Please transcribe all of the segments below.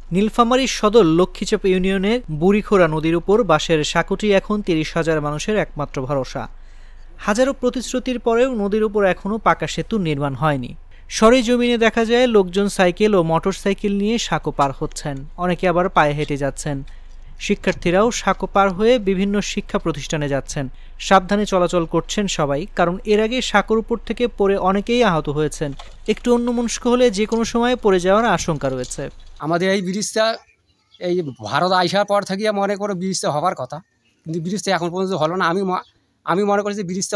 নীলফামারী সদর লক্ষ্মীচাপ ইউনিয়নের বুড়িখোরা নদীর উপর বাঁশের সাঁকোটি এখন ৩০,০০০ মানুষের একমাত্র ভরসা। হাজারো প্রতিশ্রুতির পরেও নদীর উপর এখনও পাকা সেতু নির্মাণ হয়নি। সরেজমিনে দেখা যায় লোকজন সাইকেল ও মোটরসাইকেল নিয়ে সাঁকো পার হচ্ছেন, অনেকে আবার পায়ে হেঁটে যাচ্ছেন। শিক্ষার্থীরাও সাঁকো পার হয়ে বিভিন্ন শিক্ষা প্রতিষ্ঠানে যাচ্ছেন। সাবধানে চলাচল করছেন সবাই, কারণ এর আগে সাঁকোর উপর থেকে পড়ে অনেকেই আহত হয়েছেন। একটু অন্যমনস্ক হলে যে কোনো সময় পড়ে যাওয়ার আশঙ্কা রয়েছে। আমাদের এই ব্রিজটা এই ভারত আসার পর থেকে মনে করো ব্রিজটা হবার কথা, কিন্তু ব্রিজটা এখন পর্যন্ত হলো না। আমি মনে করি যে ব্রিজটা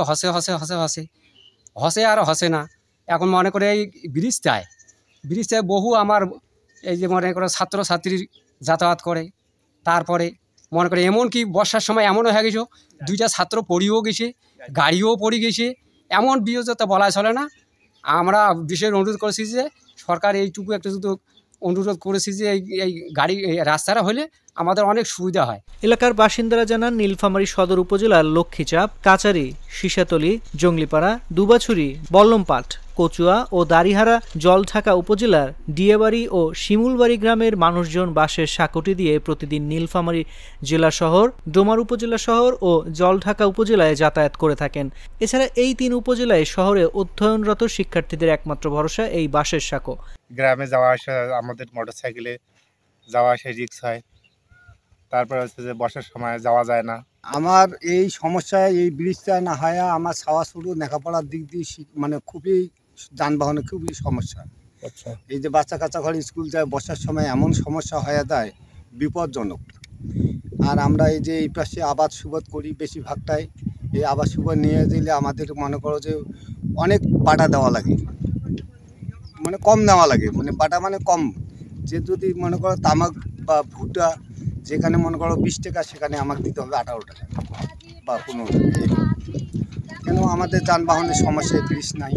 হসে আর হসে না। এখন মনে করে এই ব্রিজটায় বহু আমার এই যে মনে করো ছাত্রছাত্রী যাতায়াত করে। তারপরে মনে করে এমন কি বর্ষার সময় এমনও হয়ে গেছে, 2টা ছাত্র পড়িও গেছে, গাড়িও পড়ে গেছে। এমন বিয়োজতা বলা চলে না। আমরা বিশেষ অনুরোধ করেছি যে সরকার এইটুকু একটা শুধু অনুরোধ করেছি যে এই গাড়ি রাস্তাটা হলে আমাদের অনেক সুবিধা হয়। এলাকার বাসিন্দারা জানান, নীলফামারী সদর উপজেলার লক্ষ্মীচাপ, কাচারি, শিশাতলী, জঙ্গলিপাড়া, দুবাছুরি, বল্লমপাট, কচুয়া ও দাড়িহারা, জলঢাকা উপজেলার ডিয়াবাড়ি ও শিমুলবাড়ি গ্রামের মানুষজন বাঁশের সাঁকোটি দিয়ে প্রতিদিন নীলফামারী জেলা শহর, ডোমার উপজেলা শহর ও জলঢাকা উপজেলায় যাতায়াত করে থাকেন। এছাড়া এই 3 উপজেলায় শহরে অধ্যয়নরত শিক্ষার্থীদের একমাত্র ভরসা এই বাঁশের সাঁকো। গ্রামে যাওয়া আসা আমাদের মোটরসাইকেলে যাওয়া আসা রিস্ক হয়। তারপরে হচ্ছে যে বর্ষার সময় যাওয়া যায় না। আমার এই সমস্যায় এই ব্রিজটা না হয় আমার ছাওয়া শুরু লেখাপড়ার দিক দিয়ে মানে খুবই যানবাহনের খুবই সমস্যা। আচ্ছা, এই যে বাচ্চা কাচ্চা ঘরে স্কুল যায়, বর্ষার সময় এমন সমস্যা হয়ে যায় বিপজ্জনক। আর আমরা এই যে এই পাশে আবাদ সুবাদ করি, বেশিরভাগটাই এই আবাদ সুবাদ নিয়ে দিলে আমাদের মনে করো যে অনেক বাটা দেওয়া লাগে, মানে কম দেওয়া লাগে, মানে বাটা মানে কম। যে যদি মনে করো তামাক বা ভুট্টা যেখানে মনে করো 20 টাকা, সেখানে আমাকে দিতে হবে 18 টাকা বা 15 টাকা। কেন আমাদের যানবাহনের সমস্যায় ব্রিজ নাই।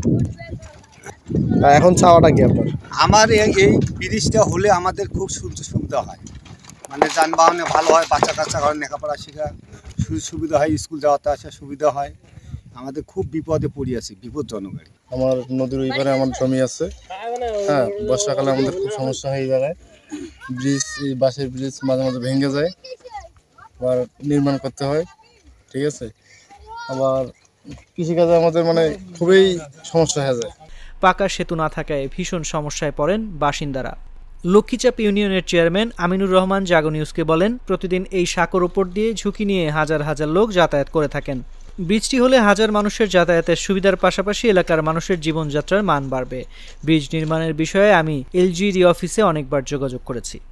এখন চাওয়াটা কি আপনার? আমার এই ব্রিজটা হলে আমাদের খুব সুবিধা হয়, মানে যানবাহনে ভালো হয়, বাচ্চা কাচ্চা ঘরে লেখাপড়া শেখা সুবিধা হয়, স্কুল যাওয়াতে আসা সুবিধা হয়। আমাদের খুব বিপদে পড়ে আছি, বিপজ্জনক। আমার নদীর ওই পারে আমার জমি আছে। হ্যাঁ, বর্ষাকালে আমাদের খুব সমস্যা হয়ে যায়। ব্রিজ, বাঁশের ব্রিজ মাঝে মাঝে ভেঙে যায়, আবার নির্মাণ করতে হয়। ঠিক আছে, আবার কৃষিকাজে আমাদের মানে খুবই সমস্যা হয়ে যায়। পাকা সেতু না থাকায় ভীষণ সমস্যায় পড়েন বাসিন্দারা। লক্ষ্মীচাপ ইউনিয়নের চেয়ারম্যান আমিনুর রহমান জাগো নিউজকে বলেন, প্রতিদিন এই সাঁকোর উপর দিয়ে ঝুঁকি নিয়ে হাজার হাজার লোক যাতায়াত করে থাকেন। ব্রিজটি হলে হাজার মানুষের যাতায়াতের সুবিধার পাশাপাশি এলাকার মানুষের জীবনযাত্রার মান বাড়বে। ব্রিজ নির্মাণের বিষয়ে আমি এলজিইডি অফিসে অনেকবার যোগাযোগ করেছি।